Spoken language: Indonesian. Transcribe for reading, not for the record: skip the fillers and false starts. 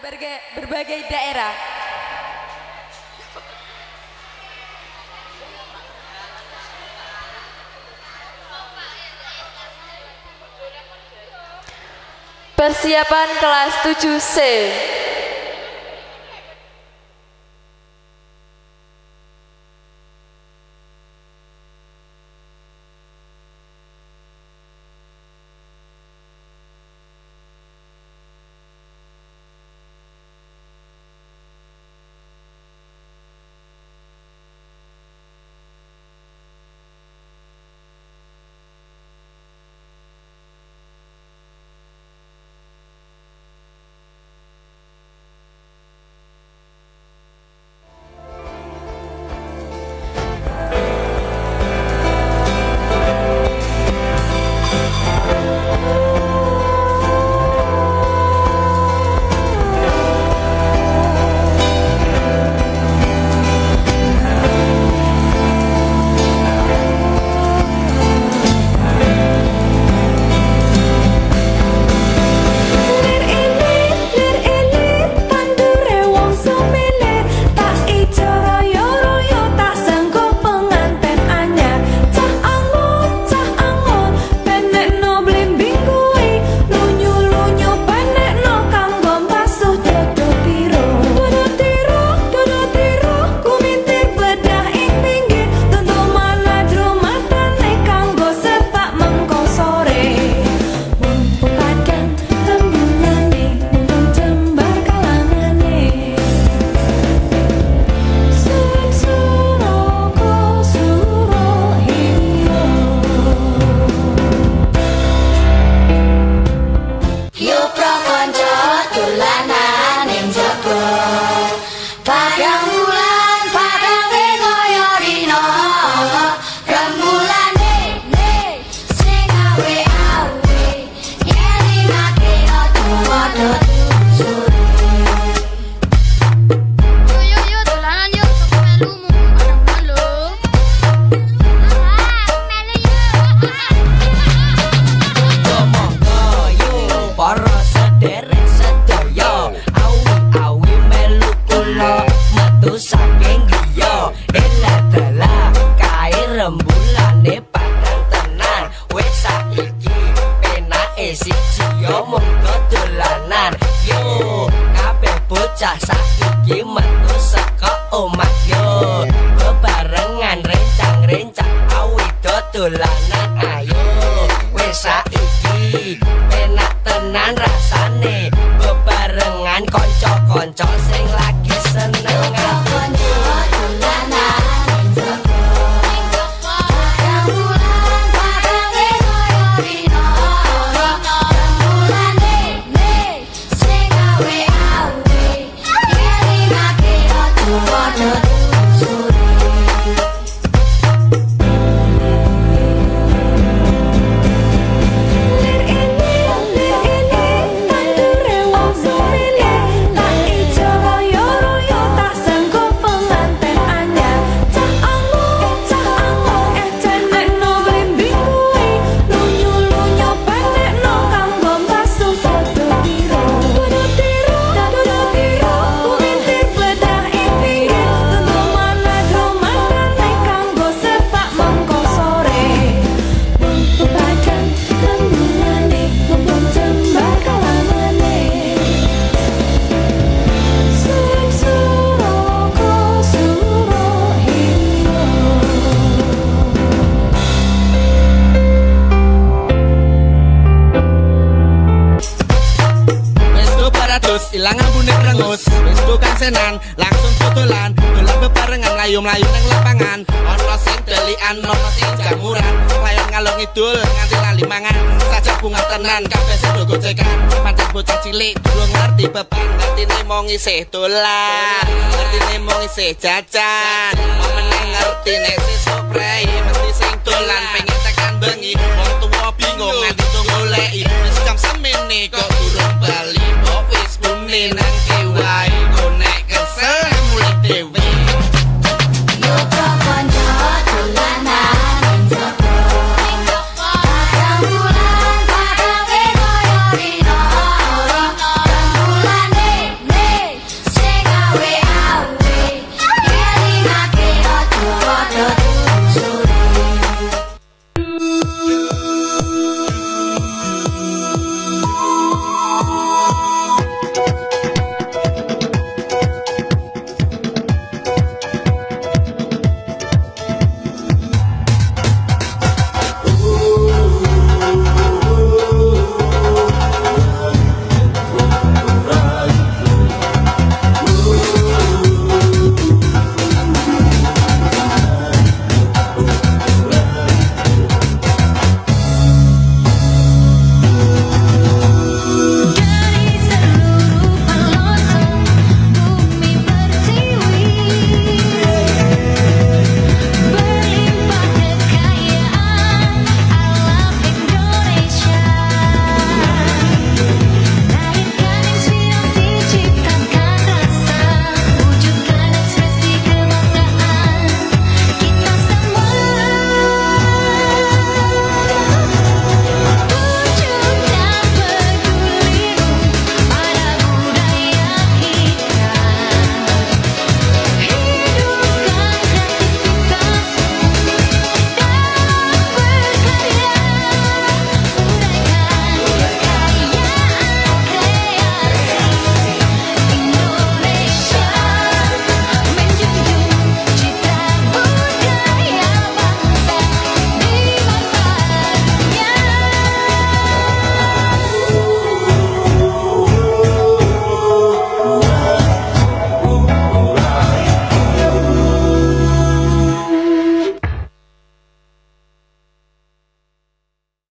berbagai daerah. Persiapan kelas 7C. Ilang ambune rengus, wis bukan senan, langsung tutulan, dolan bebarengan layu-mlayu nang lapangan. Ana sing delikan, ana sing jamuran, layon ngalor ngidul nganti lali mangan. Sajak bunga tenan kabeh sing gocekan, pancen bocah cilik durung ngerti beban, ngertine mung isih dolan, ngertine mung isih jajan. Meneh ngertine sesuk prei, mesti sing dolan pengen tekan bengi, wong tuwa bingung nganti tunggu goleki. Wis jam semene kok durung bali, kok wis Nina